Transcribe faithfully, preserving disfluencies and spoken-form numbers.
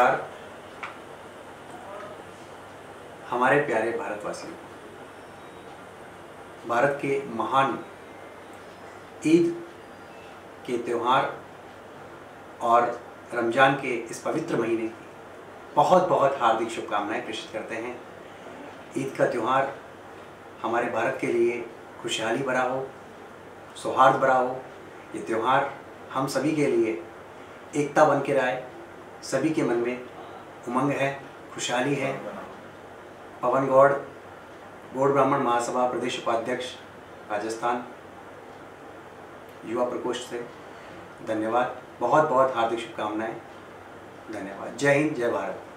नमस्कार हमारे प्यारे भारतवासियों। भारत के महान ईद के त्यौहार और रमज़ान के इस पवित्र महीने की बहुत बहुत हार्दिक शुभकामनाएं प्रेषित करते हैं। ईद का त्यौहार हमारे भारत के लिए खुशहाली भरा हो, सौहार्द भरा हो। ये त्यौहार हम सभी के लिए एकता बन के रहे, सभी के मन में उमंग है, खुशहाली है। पवन गौड़, गौड़ ब्राह्मण महासभा प्रदेश उपाध्यक्ष राजस्थान युवा प्रकोष्ठ से धन्यवाद। बहुत बहुत हार्दिक शुभकामनाएं। धन्यवाद। जय हिंद, जय भारत।